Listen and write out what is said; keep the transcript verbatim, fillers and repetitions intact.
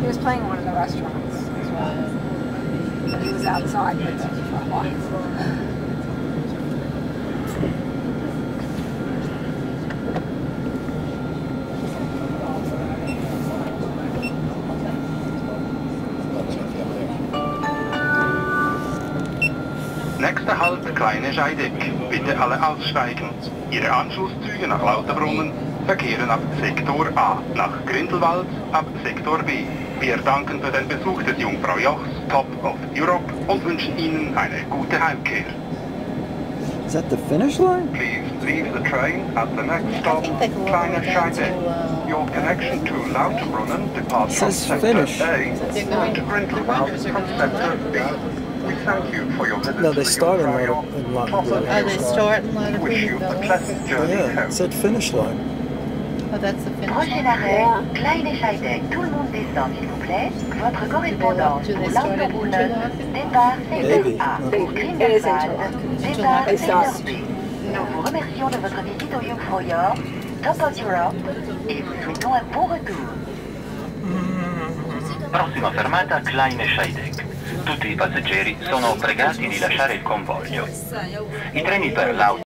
was playing in one of the restaurants as well. He was outside for a while. Nächster Halt, Kleine Scheideck. Bitte alle aussteigen. Ihre Anschlusszüge nach Lauterbrunnen verkehren ab Sektor A, nach Grindelwald ab Sektor B. Wir danken für den Besuch des Jungfrau Jochs Top of Europe und wünschen Ihnen eine gute Heimkehr. Is that the finish line? Please leave the train at the next stop, Kleine Scheideck. Your connection to Lauterbrunnen departs from Sector finish. A to Grindelwald from Sector B. We thank you for your visit No, they to the start in Jungfrau Lauter- in Jochs Top Lauterbrunnen. of Oh, they Europe. start in Lauterbrunnen. Wish you a pleasant journey Yeah, home. it said finish line. Oh, that's the finish. Prochain arrêt, Kleine Scheideck. Tout le monde descend, s'il vous plaît. Votre correspondance Do they pour start at Lauterbrunnen, Interlaken? départ Maybe. Secteur A. No. Pour Grindelwald, départ They Secteur start. B. Nous vous remercions de votre visite au Jungfrau Joch, Top of Europe, et vous souhaitons un bon retour. Prossima fermata Kleine Scheideck. Tutti i passeggeri sono pregati di lasciare il convoglio. I treni per l'auto